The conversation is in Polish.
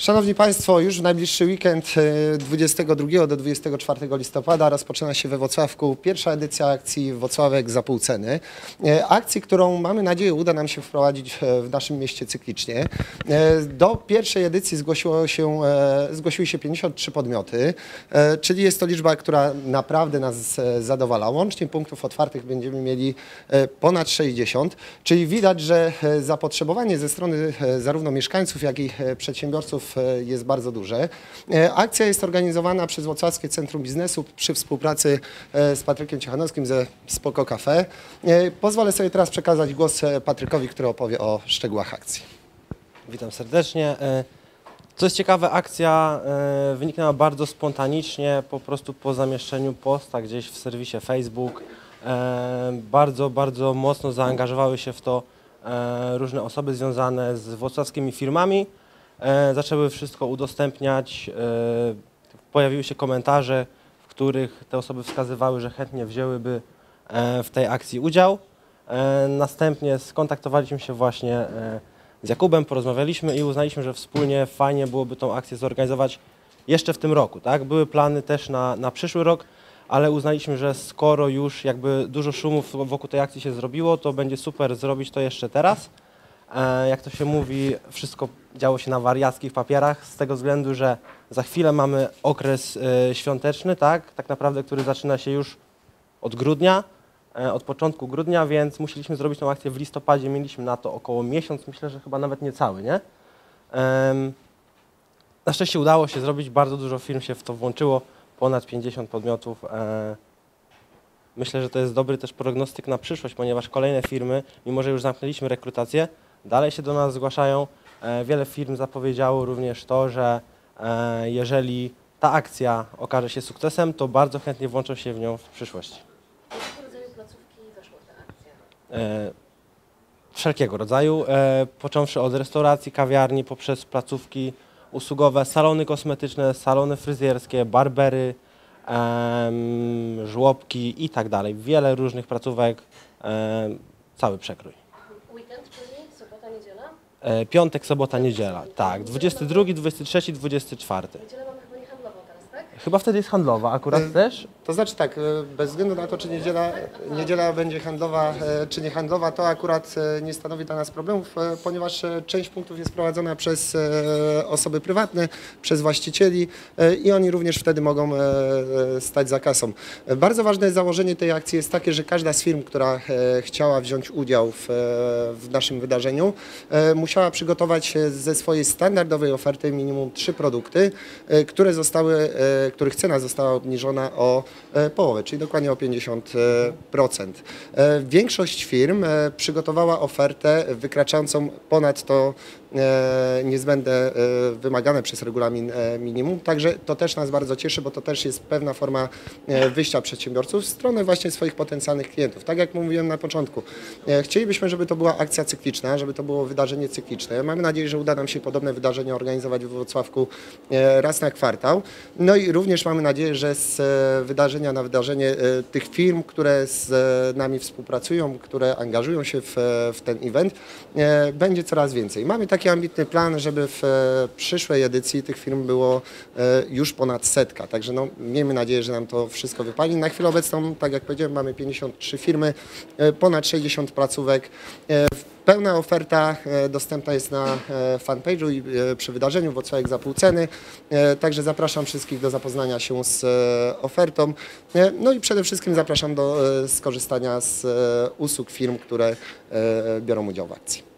Szanowni Państwo, już w najbliższy weekend 22 do 24 listopada rozpoczyna się we Włocławku pierwsza edycja akcji Włocławek za pół ceny. Akcji, którą mamy nadzieję uda nam się wprowadzić w naszym mieście cyklicznie. Do pierwszej edycji zgłosiły się 53 podmioty, czyli jest to liczba, która naprawdę nas zadowala. Łącznie punktów otwartych będziemy mieli ponad 60, czyli widać, że zapotrzebowanie ze strony zarówno mieszkańców, jak i przedsiębiorców jest bardzo duże. Akcja jest organizowana przez Włocławskie Centrum Biznesu przy współpracy z Patrykiem Ciechanowskim ze Spoko Cafe. Pozwolę sobie teraz przekazać głos Patrykowi, który opowie o szczegółach akcji. Witam serdecznie. Co jest ciekawe, akcja wyniknęła bardzo spontanicznie, po prostu po zamieszczeniu posta gdzieś w serwisie Facebook. Bardzo mocno zaangażowały się w to różne osoby związane z włocławskimi firmami. Zaczęły wszystko udostępniać, pojawiły się komentarze, w których te osoby wskazywały, że chętnie wzięłyby w tej akcji udział. Następnie skontaktowaliśmy się właśnie z Jakubem, porozmawialiśmy i uznaliśmy, że wspólnie fajnie byłoby tą akcję zorganizować jeszcze w tym roku. Tak? Były plany też na przyszły rok, ale uznaliśmy, że skoro już jakby dużo szumów wokół tej akcji się zrobiło, to będzie super zrobić to jeszcze teraz. Jak to się mówi, wszystko działo się na wariackich papierach z tego względu, że za chwilę mamy okres świąteczny, tak naprawdę, który zaczyna się już od grudnia, od początku grudnia, więc musieliśmy zrobić tą akcję w listopadzie, mieliśmy na to około miesiąc, myślę, że chyba nawet niecały, nie? Na szczęście udało się zrobić, bardzo dużo firm się w to włączyło, ponad 50 podmiotów. Myślę, że to jest dobry też prognostyk na przyszłość, ponieważ kolejne firmy, mimo że już zamknęliśmy rekrutację, dalej się do nas zgłaszają. Wiele firm zapowiedziało również to, że jeżeli ta akcja okaże się sukcesem, to bardzo chętnie włączą się w nią w przyszłości. Jakiego rodzaju placówki weszło w tę akcję? Wszelkiego rodzaju, począwszy od restauracji, kawiarni, poprzez placówki usługowe, salony kosmetyczne, salony fryzjerskie, barbery, żłobki i tak dalej. Wiele różnych placówek, cały przekrój. Weekend, czyli sobota, niedziela? Piątek, sobota, niedziela. Tak, 22, 23, 24. Niedzielę mamy chyba niehandlową teraz, tak? Chyba wtedy jest handlowa, akurat też? To znaczy tak, bez względu na to, czy niedziela będzie handlowa, czy nie handlowa, to akurat nie stanowi dla nas problemów, ponieważ część punktów jest prowadzona przez osoby prywatne, przez właścicieli i oni również wtedy mogą stać za kasą. Bardzo ważne założenie tej akcji jest takie, że każda z firm, która chciała wziąć udział w naszym wydarzeniu, musiała przygotować ze swojej standardowej oferty minimum 3 produkty, których cena została obniżona o połowę, czyli dokładnie o 50%. Większość firm przygotowała ofertę wykraczającą ponad to niezbędne wymagane przez regulamin minimum, także to też nas bardzo cieszy, bo to też jest pewna forma wyjścia przedsiębiorców w stronę właśnie swoich potencjalnych klientów. Tak jak mówiłem na początku, chcielibyśmy, żeby to była akcja cykliczna, żeby to było wydarzenie cykliczne. Mamy nadzieję, że uda nam się podobne wydarzenia organizować w Włocławku raz na kwartał. No i również mamy nadzieję, że z wydarzenia na wydarzenie tych firm, które z nami współpracują, które angażują się w ten event, będzie coraz więcej. Mamy taki ambitny plan, żeby w przyszłej edycji tych firm było już ponad 100, także no, miejmy nadzieję, że nam to wszystko wypali. Na chwilę obecną, tak jak powiedziałem, mamy 53 firmy, ponad 60 placówek. Pełna oferta dostępna jest na fanpage'u i przy wydarzeniu Włocławek za pół ceny, także zapraszam wszystkich do zapoznania się z ofertą, no i przede wszystkim zapraszam do skorzystania z usług firm, które biorą udział w akcji.